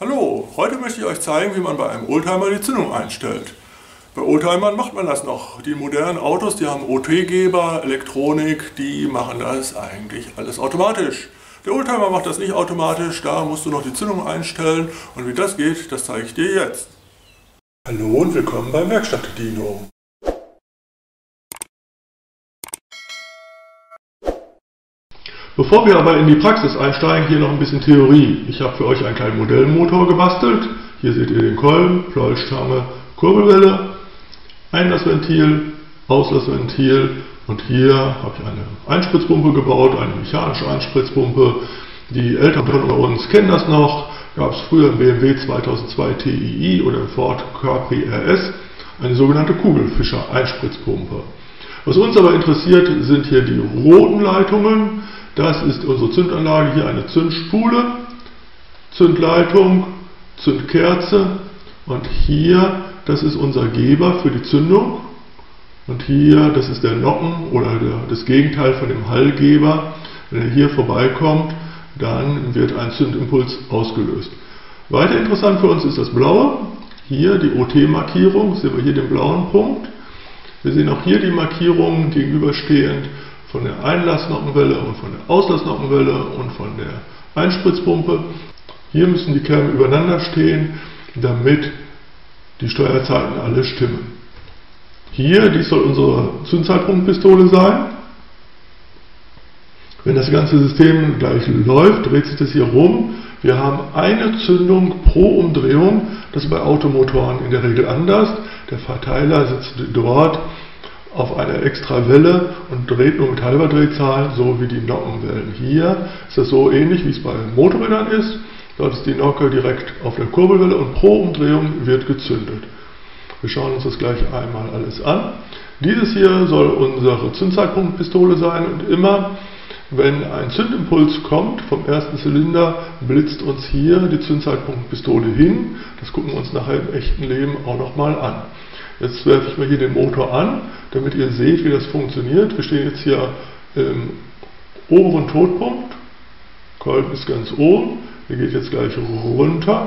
Hallo, heute möchte ich euch zeigen, wie man bei einem Oldtimer die Zündung einstellt. Bei Oldtimern macht man das noch. Die modernen Autos, die haben OT-Geber, Elektronik, die machen das eigentlich alles automatisch. Der Oldtimer macht das nicht automatisch, da musst du noch die Zündung einstellen und wie das geht, das zeige ich dir jetzt. Hallo und willkommen beim Werkstatt-Dino. Bevor wir aber in die Praxis einsteigen, hier noch ein bisschen Theorie. Ich habe für euch einen kleinen Modellmotor gebastelt. Hier seht ihr den Kolben, Pleuelstange, Kurbelwelle, Einlassventil, Auslassventil und hier habe ich eine Einspritzpumpe gebaut, eine mechanische Einspritzpumpe. Die Älteren unter uns kennen das noch. Gab es früher im BMW 2002 TII oder im Ford Capri RS eine sogenannte Kugelfischer-Einspritzpumpe. Was uns aber interessiert, sind hier die roten Leitungen. Das ist unsere Zündanlage, hier eine Zündspule, Zündleitung, Zündkerze und hier, das ist unser Geber für die Zündung und hier, das ist der Nocken oder das Gegenteil von dem Hallgeber. Wenn er hier vorbeikommt, dann wird ein Zündimpuls ausgelöst. Weiter interessant für uns ist das Blaue, hier die OT-Markierung, sehen wir hier den blauen Punkt. Wir sehen auch hier die Markierungen gegenüberstehend von der Einlassnockenwelle und von der Auslassnockenwelle und von der Einspritzpumpe. Hier müssen die Kerben übereinander stehen, damit die Steuerzeiten alle stimmen. Hier, dies soll unsere Zündzeitpunktpistole sein. Wenn das ganze System gleich läuft, dreht sich das hier rum. Wir haben eine Zündung pro Umdrehung. Das ist bei Automotoren in der Regel anders. Der Verteiler sitzt dort auf einer extra Welle und dreht nur mit halber Drehzahl, so wie die Nockenwellen. Hier ist das so ähnlich, wie es bei Motorrädern ist. Dort ist die Nocke direkt auf der Kurbelwelle und pro Umdrehung wird gezündet. Wir schauen uns das gleich einmal alles an. Dieses hier soll unsere Zündzeitpunktpistole sein und immer, wenn ein Zündimpuls kommt vom ersten Zylinder, blitzt uns hier die Zündzeitpunktpistole hin. Das gucken wir uns nachher im echten Leben auch nochmal an. Jetzt werfe ich mal hier den Motor an, damit ihr seht, wie das funktioniert. Wir stehen jetzt hier im oberen Totpunkt. Kolben ist ganz oben. Der geht jetzt gleich runter.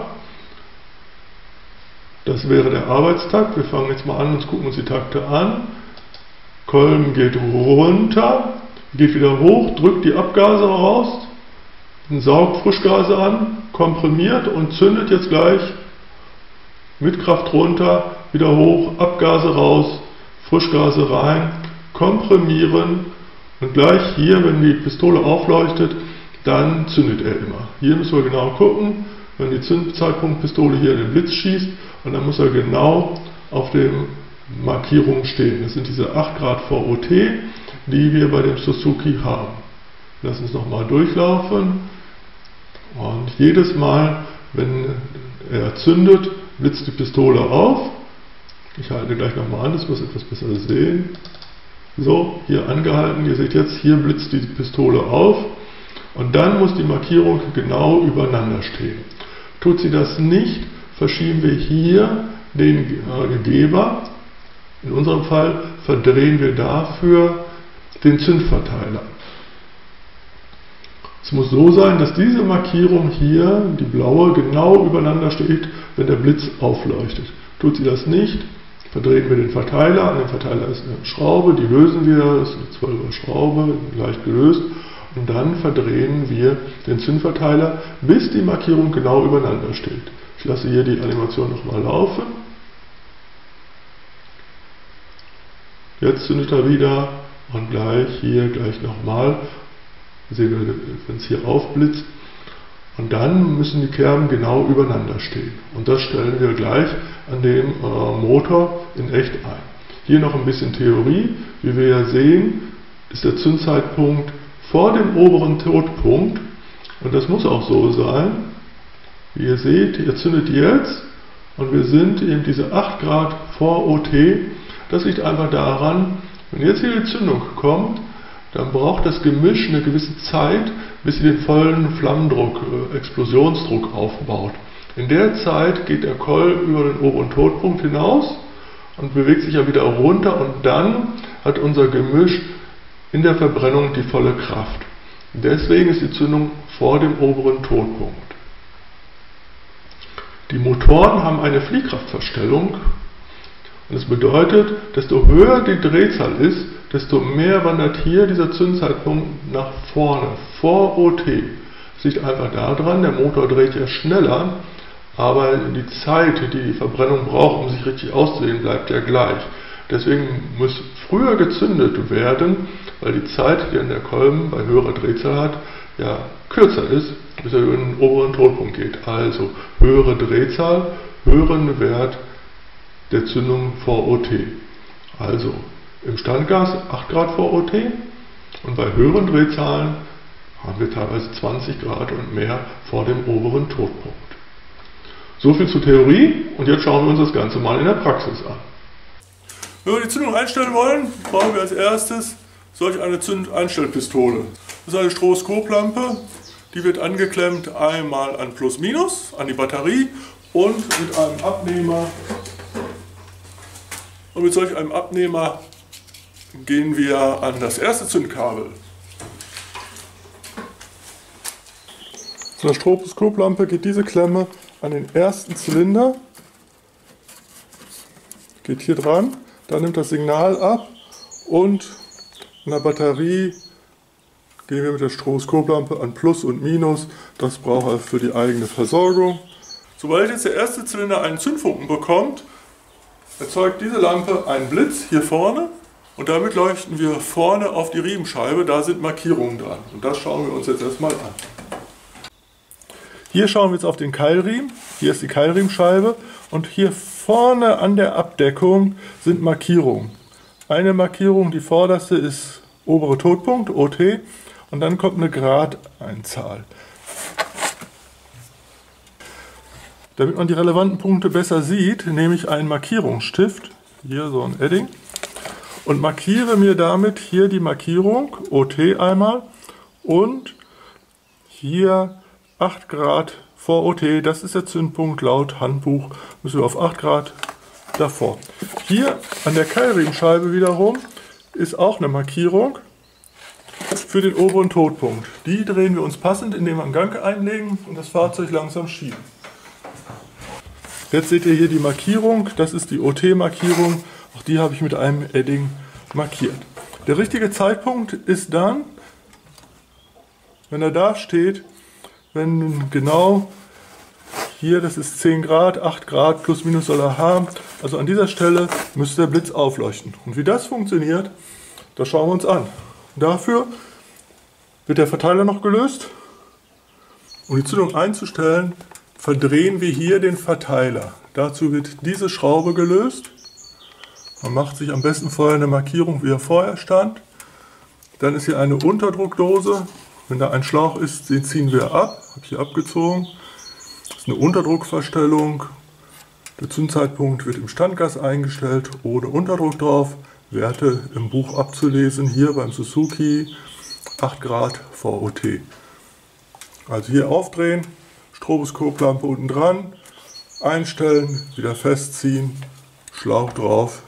Das wäre der Arbeitstakt. Wir fangen jetzt mal an und gucken uns die Takte an. Kolben geht runter, geht wieder hoch, drückt die Abgase raus, saugt Frischgase an, komprimiert und zündet jetzt gleich mit Kraft runter, wieder hoch, Abgase raus, Frischgase rein, komprimieren und gleich hier, wenn die Pistole aufleuchtet, dann zündet er immer. Hier müssen wir genau gucken, wenn die Zündzeitpunktpistole hier den Blitz schießt und dann muss er genau auf den Markierungen stehen. Das sind diese 8 Grad VOT, die wir bei dem Suzuki haben. Lass uns nochmal durchlaufen und jedes Mal, wenn er zündet, blitzt die Pistole auf. Ich halte gleich nochmal an, das muss etwas besser sehen. So, hier angehalten, ihr seht jetzt, hier blitzt die Pistole auf und dann muss die Markierung genau übereinander stehen. Tut sie das nicht, verschieben wir hier den Geber. In unserem Fall verdrehen wir dafür den Zündverteiler. Es muss so sein, dass diese Markierung hier, die blaue, genau übereinander steht, wenn der Blitz aufleuchtet. Tut sie das nicht, verdrehen wir den Verteiler. An dem Verteiler ist eine Schraube, die lösen wir, das ist eine 12er Schraube, leicht gelöst. Und dann verdrehen wir den Zündverteiler, bis die Markierung genau übereinander steht. Ich lasse hier die Animation nochmal laufen. Jetzt zündet er wieder und gleich nochmal. Sehen wir, wenn es hier aufblitzt. Und dann müssen die Kerben genau übereinander stehen. Und das stellen wir gleich an dem Motor in echt ein. Hier noch ein bisschen Theorie. Wie wir ja sehen, ist der Zündzeitpunkt vor dem oberen Totpunkt. Und das muss auch so sein. Wie ihr seht, ihr zündet jetzt und wir sind eben diese 8 Grad vor OT. Das liegt einfach daran, wenn jetzt hier die Zündung kommt, dann braucht das Gemisch eine gewisse Zeit, bis sie den vollen Flammendruck, Explosionsdruck aufbaut. In der Zeit geht der Kolben über den oberen Totpunkt hinaus und bewegt sich ja wieder runter und dann hat unser Gemisch in der Verbrennung die volle Kraft. Deswegen ist die Zündung vor dem oberen Totpunkt. Die Motoren haben eine Fliehkraftverstellung und das bedeutet, desto höher die Drehzahl ist, desto mehr wandert hier dieser Zündzeitpunkt nach vorne, vor OT. Das liegt einfach daran, der Motor dreht ja schneller, aber die Zeit, die die Verbrennung braucht, um sich richtig auszudehnen, bleibt ja gleich. Deswegen muss früher gezündet werden, weil die Zeit, die an der Kolben bei höherer Drehzahl hat, ja kürzer ist, bis er über den oberen Todpunkt geht. Also höhere Drehzahl, höheren Wert der Zündung vor OT. Also im Standgas 8 Grad vor OT und bei höheren Drehzahlen haben wir teilweise 20 Grad und mehr vor dem oberen Todpunkt. So viel zur Theorie und jetzt schauen wir uns das Ganze mal in der Praxis an. Wenn wir die Zündung einstellen wollen, brauchen wir als erstes solch eine Zündeinstellpistole. Das ist eine Stroboskoplampe, die wird angeklemmt einmal an Plus-Minus, an die Batterie und mit einem Abnehmer. Und mit solch einem Abnehmer gehen wir an das erste Zündkabel. Zu der Stroboskoplampe geht diese Klemme an den ersten Zylinder, geht hier dran, dann nimmt das Signal ab und in der Batterie gehen wir mit der Stroboskoplampe an Plus und Minus. Das braucht er für die eigene Versorgung. Sobald jetzt der erste Zylinder einen Zündfunken bekommt, erzeugt diese Lampe einen Blitz hier vorne und damit leuchten wir vorne auf die Riemenscheibe, da sind Markierungen dran. Und das schauen wir uns jetzt erstmal an. Hier schauen wir jetzt auf den Keilriemen, hier ist die Keilriemenscheibe und hier vorne an der Abdeckung sind Markierungen. Eine Markierung, die vorderste, ist obere Todpunkt, OT, und dann kommt eine Gradeinzahl. Damit man die relevanten Punkte besser sieht, nehme ich einen Markierungsstift, hier so ein Edding, und markiere mir damit hier die Markierung, OT einmal, und hier 8 Grad vor OT, das ist der Zündpunkt laut Handbuch, müssen wir auf 8 Grad davor. Hier an der Keilriemenscheibe wiederum ist auch eine Markierung für den oberen Todpunkt. Die drehen wir uns passend, indem wir einen Gang einlegen und das Fahrzeug langsam schieben. Jetzt seht ihr hier die Markierung, das ist die OT-Markierung, auch die habe ich mit einem Edding markiert. Der richtige Zeitpunkt ist dann, wenn er da steht, wenn genau hier, das ist 10 Grad, 8 Grad, plus minus soll er haben. Also an dieser Stelle müsste der Blitz aufleuchten. Und wie das funktioniert, das schauen wir uns an. Dafür wird der Verteiler noch gelöst. Um die Zündung einzustellen, verdrehen wir hier den Verteiler. Dazu wird diese Schraube gelöst. Man macht sich am besten vorher eine Markierung, wie er vorher stand. Dann ist hier eine Unterdruckdose. Wenn da ein Schlauch ist, den ziehen wir ab. Habe ich hier abgezogen. Das ist eine Unterdruckverstellung. Der Zündzeitpunkt wird im Standgas eingestellt, ohne Unterdruck drauf. Werte im Buch abzulesen, hier beim Suzuki 8 Grad vor OT. Also hier aufdrehen, Stroboskoplampe unten dran, einstellen, wieder festziehen, Schlauch drauf.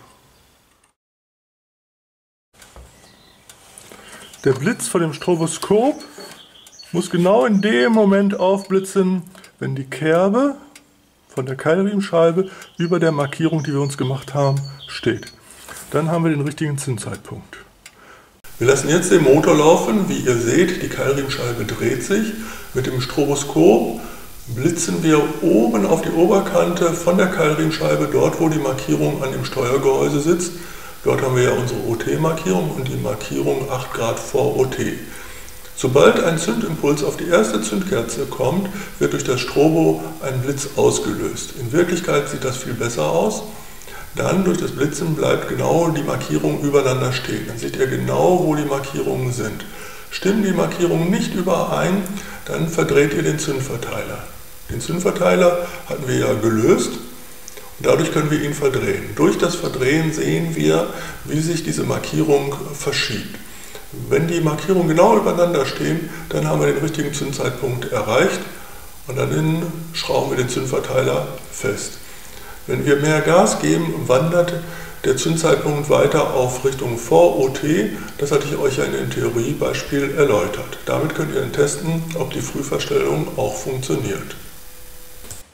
Der Blitz von dem Stroboskop muss genau in dem Moment aufblitzen, wenn die Kerbe von der Keilriemenscheibe über der Markierung, die wir uns gemacht haben, steht. Dann haben wir den richtigen Zündzeitpunkt. Wir lassen jetzt den Motor laufen. Wie ihr seht, die Keilriemenscheibe dreht sich. Mit dem Stroboskop blitzen wir oben auf die Oberkante von der Keilriemenscheibe, dort wo die Markierung an dem Steuergehäuse sitzt. Dort haben wir ja unsere OT-Markierung und die Markierung 8 Grad vor OT. Sobald ein Zündimpuls auf die erste Zündkerze kommt, wird durch das Strobo ein Blitz ausgelöst. In Wirklichkeit sieht das viel besser aus. Dann durch das Blitzen bleibt genau die Markierung übereinander stehen. Dann seht ihr genau, wo die Markierungen sind. Stimmen die Markierungen nicht überein, dann verdreht ihr den Zündverteiler. Den Zündverteiler hatten wir ja gelöst. Dadurch können wir ihn verdrehen. Durch das Verdrehen sehen wir, wie sich diese Markierung verschiebt. Wenn die Markierungen genau übereinander stehen, dann haben wir den richtigen Zündzeitpunkt erreicht und dann schrauben wir den Zündverteiler fest. Wenn wir mehr Gas geben, wandert der Zündzeitpunkt weiter auf Richtung vor OT. Das hatte ich euch ja in dem Theoriebeispiel erläutert. Damit könnt ihr dann testen, ob die Frühverstellung auch funktioniert.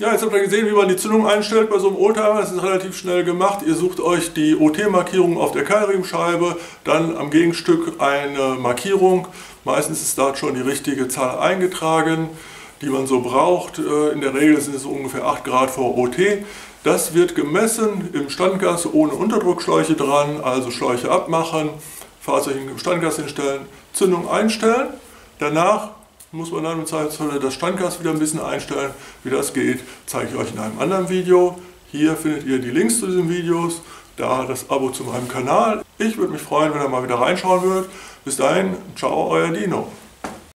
Ja, jetzt habt ihr gesehen, wie man die Zündung einstellt bei so einem Oldtimer. Das ist relativ schnell gemacht. Ihr sucht euch die OT-Markierung auf der Keilriemenscheibe, dann am Gegenstück eine Markierung. Meistens ist da schon die richtige Zahl eingetragen, die man so braucht. In der Regel sind es so ungefähr 8 Grad vor OT. Das wird gemessen im Standgas ohne Unterdruckschläuche dran, also Schläuche abmachen, Fahrzeug im Standgas hinstellen, Zündung einstellen. Danach muss man dann im Zweifelsfall das Standgas wieder ein bisschen einstellen. Wie das geht, zeige ich euch in einem anderen Video. Hier findet ihr die Links zu diesen Videos, da das Abo zu meinem Kanal. Ich würde mich freuen, wenn ihr mal wieder reinschauen würdet. Bis dahin, ciao, euer Dino.